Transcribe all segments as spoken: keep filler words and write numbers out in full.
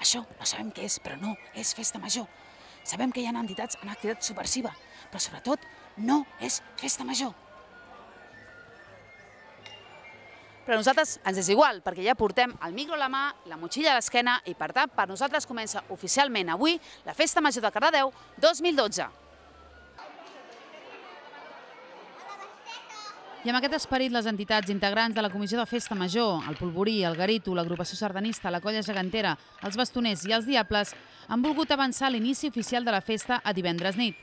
això no sabem què és, però no és festa major. Sabem que hi ha entitats en activitat subversiva, però sobretot no és festa major. Però a nosaltres ens és igual, perquè ja portem el micro a la mà, la motxilla a l'esquena i, per tant, per nosaltres comença oficialment avui la Festa Major de Cardedeu dos mil dotze. I amb aquest esperit, les entitats integrants de la Comissió de Festa Major, el Polvorí, el Garito, l'Agrupació Sardanista, la Colla Gegantera, els Bastoners i els Diables, han volgut avançar l'inici oficial de la festa a divendres nit.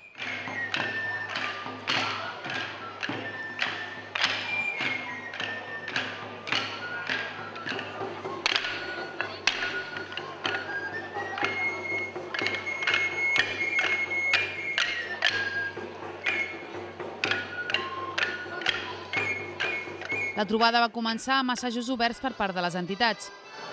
La trobada va començar amb assajos oberts per part de les entitats.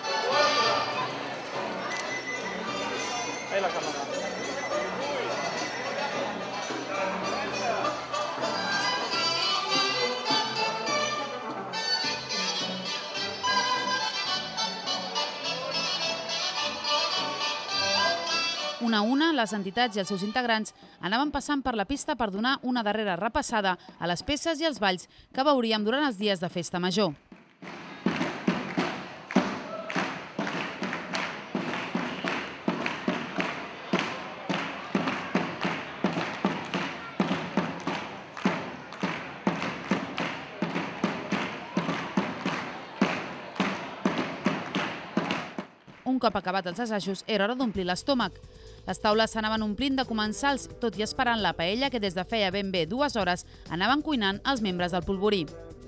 Una a una, les entitats i els seus integrants anaven passant per la pista per donar una darrera repassada a les peces i els balls que veuríem durant els dies de Festa Major. Un cop acabat els assajos, era hora d'omplir l'estómac. Les taules s'anaven omplint de comensals, tot i esperant la paella que des de feia ben bé dues hores anaven cuinant els membres del Polvorí.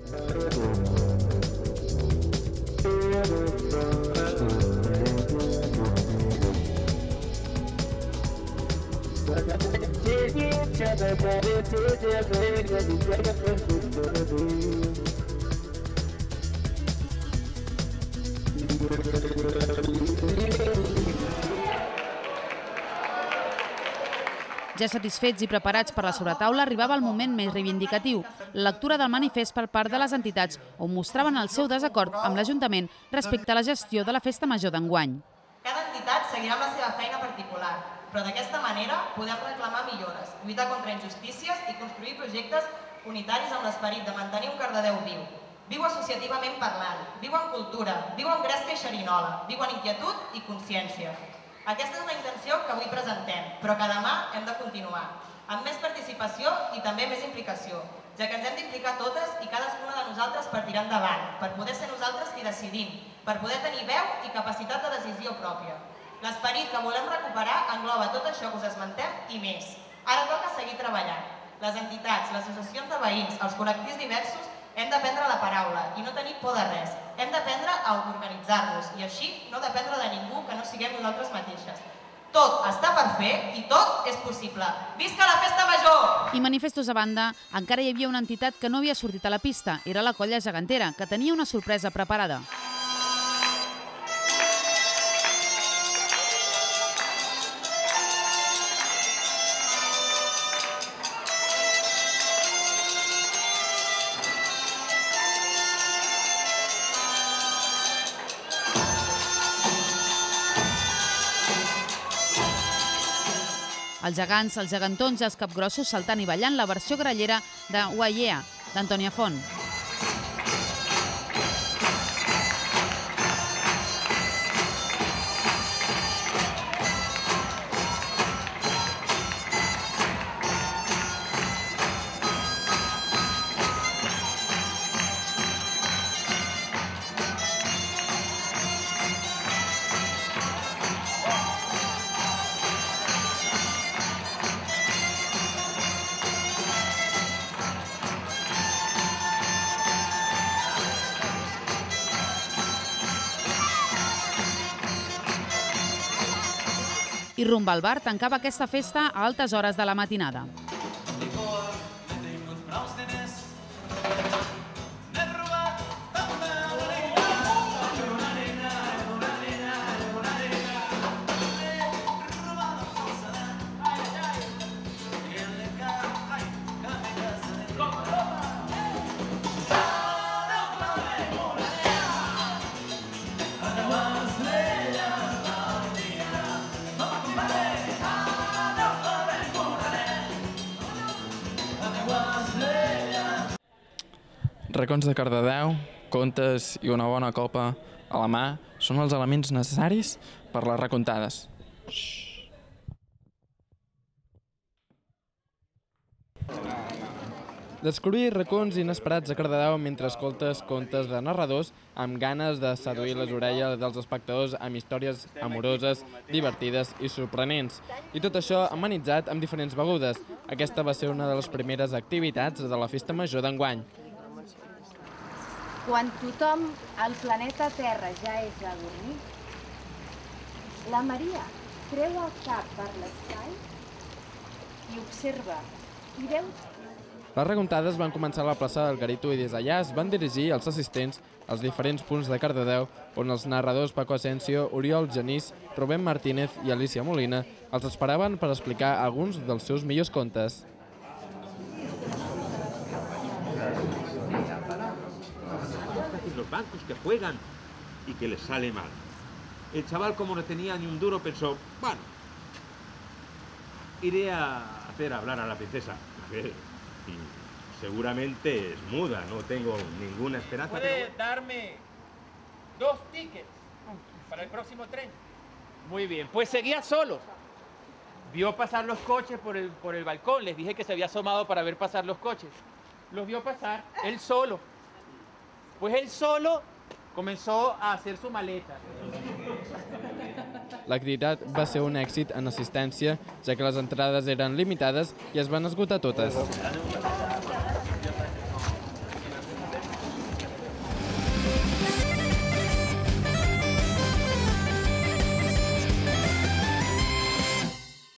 Ja satisfets i preparats per la sobretaula, arribava el moment més reivindicatiu, la lectura del manifest per part de les entitats, on mostraven el seu desacord amb l'Ajuntament respecte a la gestió de la Festa Major d'enguany. Cada entitat seguirà amb la seva feina particular, però d'aquesta manera podem reclamar millores, lluitar contra injustícies i construir projectes unitaris amb l'esperit de mantenir un Cardedeu viu. Viu associativament parlant, viu en cultura, viu en gresca i xerinola, viu en inquietud i consciència. Aquesta és la intenció que avui presentem, però que demà hem de continuar, amb més participació i també més implicació, ja que ens hem d'implicar totes i cadascuna de nosaltres per tirar endavant, per poder ser nosaltres qui decidim, per poder tenir veu i capacitat de decisió pròpia. L'esperit que volem recuperar engloba tot això que us esmentem i més. Ara toca seguir treballant. Les entitats, les associacions de veïns, els col·lectius diversos, hem de prendre la paraula i no tenir por de res. Hem d'aprendre a organitzar-nos i així no dependre de ningú que no siguem nosaltres mateixes. Tot està per fer i tot és possible. Visca la Festa Major! I manifestos a banda, encara hi havia una entitat que no havia sortit a la pista. Era la Colla Gegantera, que tenia una sorpresa preparada. Els gegants, els gegantons i els capgrossos saltant i ballant la versió grallera de Uaiea, d'Antònia Font. I Rumba al Bar tancava aquesta festa a altes hores de la matinada. Racons de Cardedeu, contes i una bona copa a la mà són els elements necessaris per les recontades. Descobrir racons inesperats a Cardedeu mentre escoltes contes de narradors amb ganes de seduir les orelles dels espectadors amb històries amoroses, divertides i sorprenents. I tot això amenitzat amb diferents begudes. Aquesta va ser una de les primeres activitats de la Festa Major d'enguany. Quan tothom al planeta Terra ja és a dormir, la Maria treu el cap per l'espai i observa i veu. Les recontades van començar a la plaça del Garito i des d'allà es van dirigir els assistents als diferents punts de Cardedeu on els narradors Paco Asensio, Oriol Genís, Rubén Martínez i Alicia Molina els esperaven per explicar alguns dels seus millors contes. Los bancos que juegan y que les sale mal. El chaval, como no tenía ni un duro, pensó, bueno, iré a hacer hablar a la princesa. A ver, y seguramente es muda, no tengo ninguna esperanza. ¿Puede darme dos tickets para el próximo tren? Muy bien, pues seguía solo. Vio pasar los coches por el, por el balcón, les dije que se había asomado para ver pasar los coches. Los vio pasar, él solo. Pues él solo comenzó a hacer su maleta. L'activitat va ser un èxit en assistència, ja que les entrades eren limitades i es van esgotar totes.